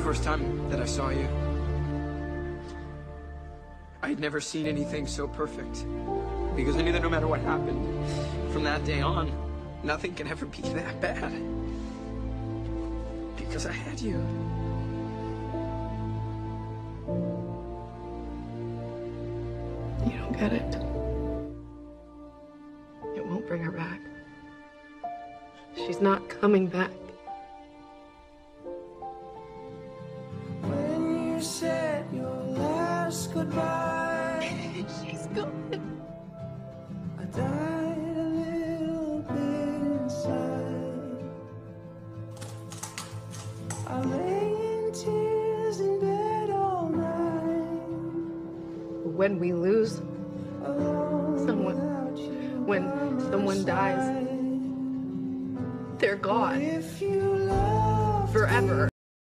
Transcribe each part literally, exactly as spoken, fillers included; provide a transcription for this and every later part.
first time that I saw you, I had never seen anything so perfect. Because I knew that no matter what happened, from that day on, nothing can ever be that bad. Because I had you. You don't get it. It won't bring her back. She's not coming back. When you said your last goodbye, She's gone. I died a little bit inside. I lay in tears in bed all night. When we lose Alone someone, without you when by my someone dies, side. they're gone If you loved forever.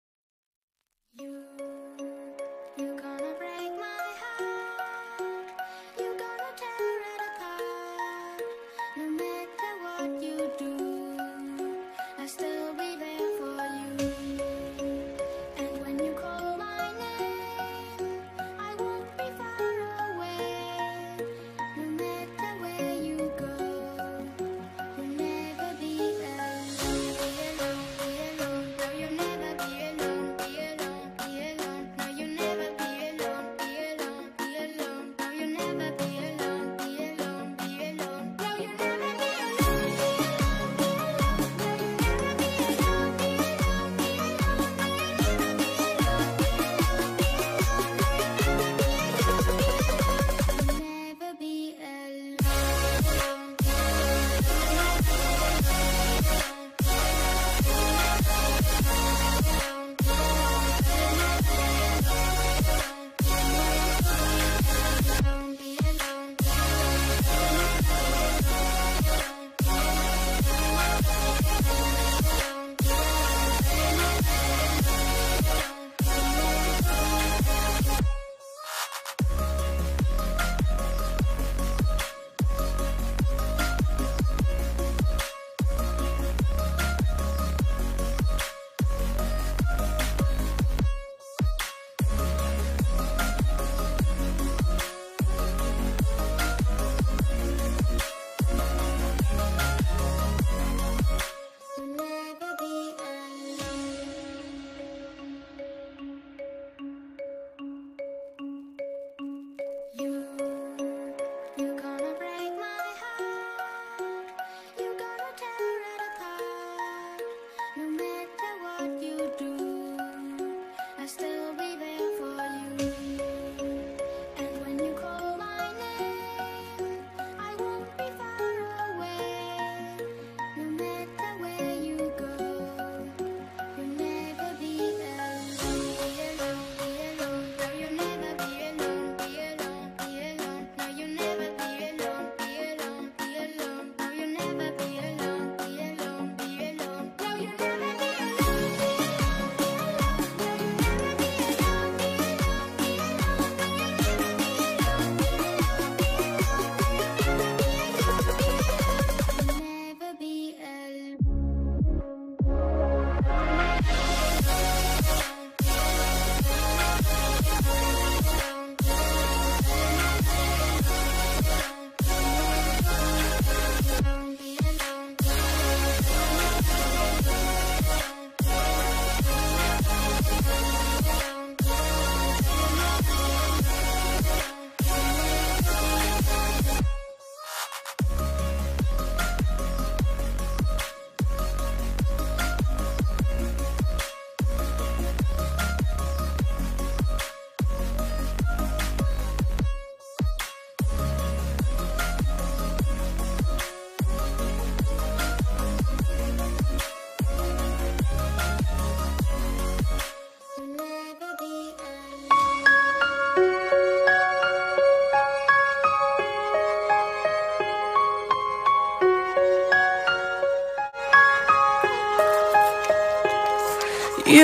You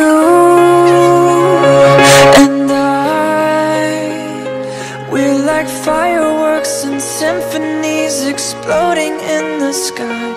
and I, we're like fireworks and symphonies exploding in the sky.